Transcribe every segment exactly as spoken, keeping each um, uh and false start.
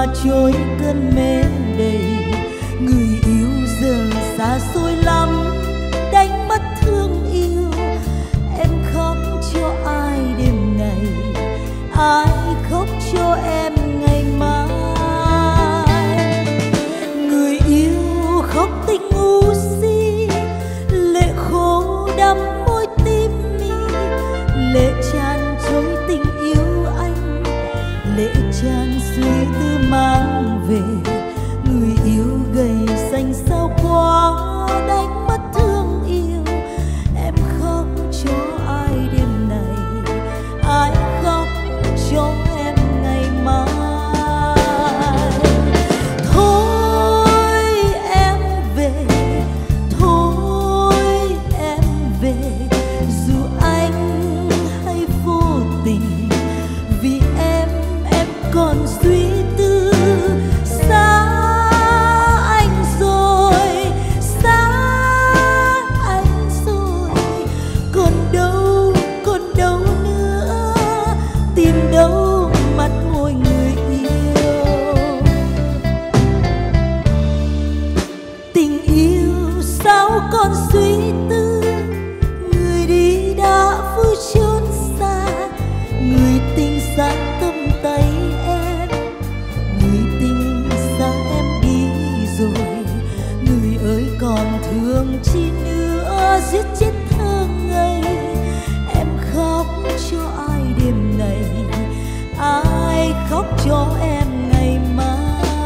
mà trôi cơn mê đầy. Người yêu giờ xa xôi lắm, đánh mất thương yêu. Em khóc cho ai đêm ngày, ai khóc cho em ngày mai. Người yêu khóc tình ngu si, lệ khô đắm môi tim mi. Lệ tràn trôi tình yêu anh, lệ tràn suy tư mang về. Người yêu gầy xanh sao quá, đánh mất thương yêu. Em khóc cho ai đêm này, ai khóc cho em ngày mai. Thôi em về, thôi em về, dù anh hay vô tình. Vì em, em còn suy tư. Xa anh rồi, xa anh rồi, còn đâu, còn đâu nữa, tìm đâu mắt môi người yêu. Tình yêu sao còn suy tư, người đi đã vui chốn xa. Người tình xa tâm tay em, người tình xa em đi rồi. Người ơi còn thương chi nữa, giết chết thơ ngây. Em khóc cho ai đêm này, ai khóc cho em ngày mai.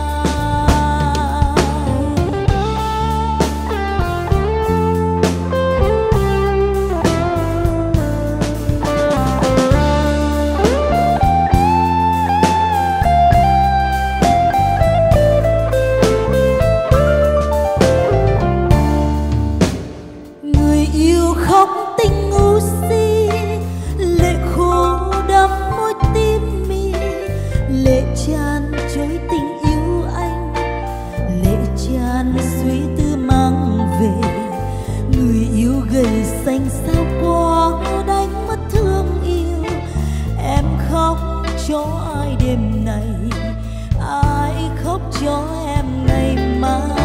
Người yêu khóc tình ngu si, lệ khô đắm môi tim mi. Lệ tràn trôi tình yêu anh, lệ tràn suy tư mang về. Người yêu gầy xanh sao quá, đánh mất thương yêu. Em khóc cho ai đêm này, ai khóc cho em ngày mai.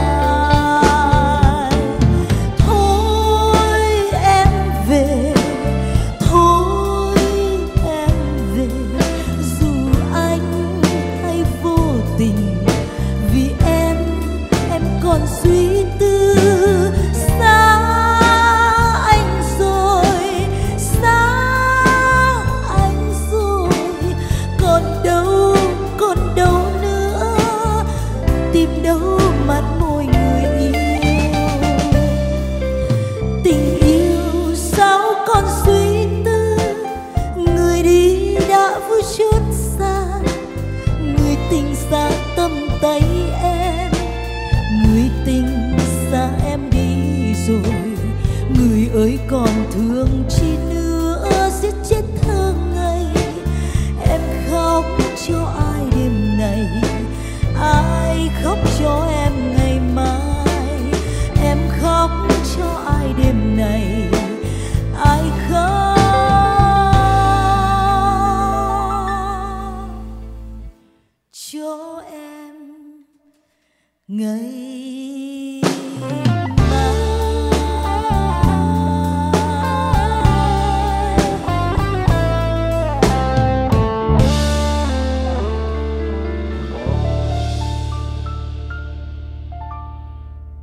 Thôi em về, thôi em về, dù anh hay vô tình. Vì em, em còn suy tư. Xa anh rồi, xa anh rồi, còn đâu, còn đâu nữa, tìm đâu mắt môi người yêu. Tình yêu sao còn suy tư, người đi đã vui chốn xa. Người tình xa tâm tay em, người tình xa em đi rồi. Người ơi còn thương chi nữa, giết chết thơ ngây. Em khóc cho ai đêm này, ai khóc cho em ngày mai. Em khóc cho ai đêm này, ai khóc cho em ngày